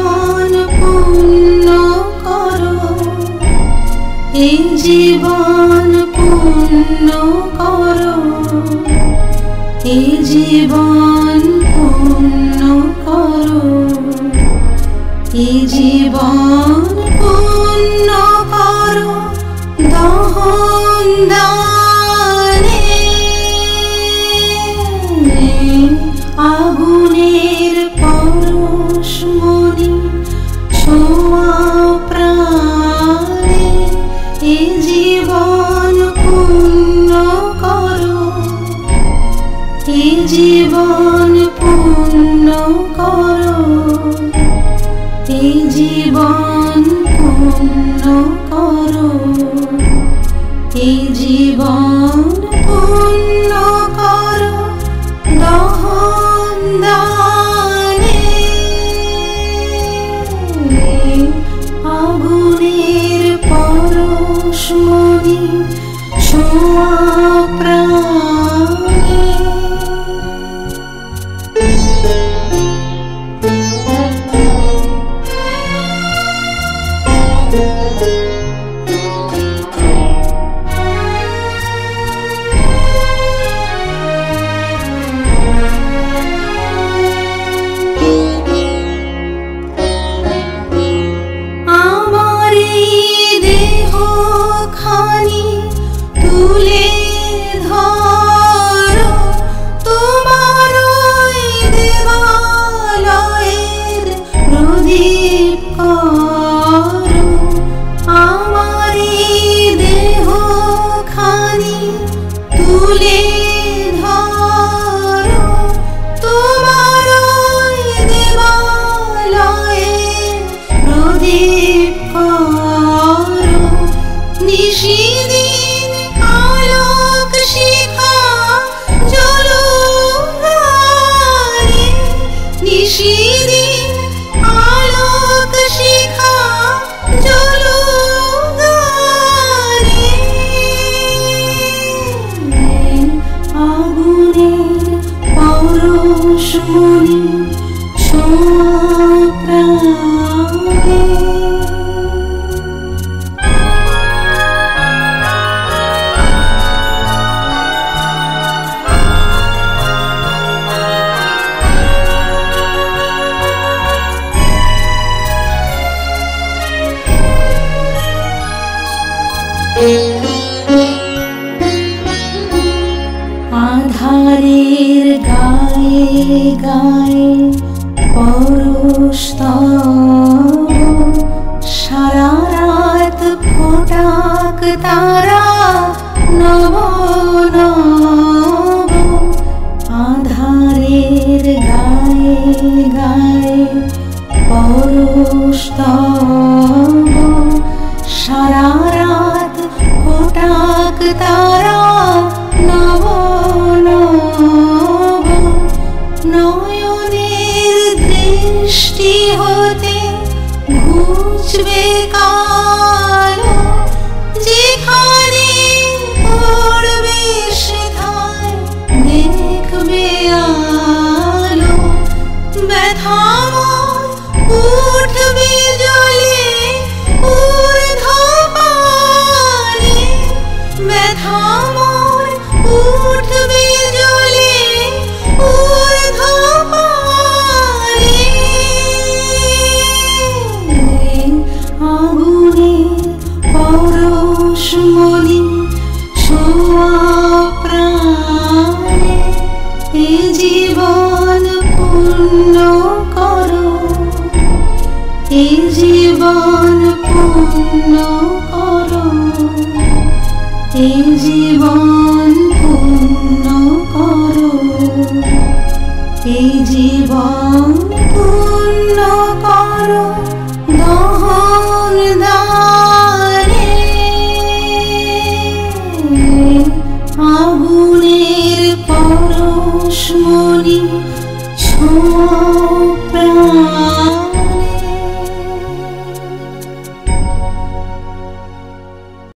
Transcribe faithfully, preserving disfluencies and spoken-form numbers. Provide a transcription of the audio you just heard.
জীবন পূর্ণ করো, এই জীবন পূর্ণ করো, এই জীবন পূর্ণ করো, এই জীবন পূর্ণ করো দহন দানে। আগুনের পরশমণি ছোঁয়া প্রাণে, এই জীবন পূর্ণ করো, এই জীবন পূর্ণ করো, এই জীবন পূর্ণ করো, এই জীবন পূর্ণ করো দহন দানে। আগুনের পরশমণি ছোঁয়া প্রাণে। তুলে ধরো তোমার দেবালয়ের প্রদীপ করো, আমার দেহ খানি তুলে ধরো তোমার দেবালয়ের প্রদীপ করো। নিশিদিন আলোক শিখা জ্বলুক রে, নিশিদিন আলোক শিখা জ্বলুক রে। আগুনের পরশমণি ছোঁয়া প্রাণে। আধারের গায়ে গায়ে পরশ তব, সারা রাত ফোটাক তারা নব নব। আধারের গায়ে গায়ে পরশ তব, সারা রাত ফোটাক তারা নব নব। নয়নের দৃষ্টি হতে ঘুচবে কালো, যেখানে পড়বে সেখানে দেখবে আলো। ব্যথাময় উঠবে জ্বলে ঊর্ধ্বপানে, ব্যথাময় উঠবে জ্বলে ঊর্ধ্বপানে। আগুনের পরশমণি ছোঁয়া প্রাণে, এ জীবন পূর্ণ করো, এ জীবন পূর্ণ করো, এ জীবন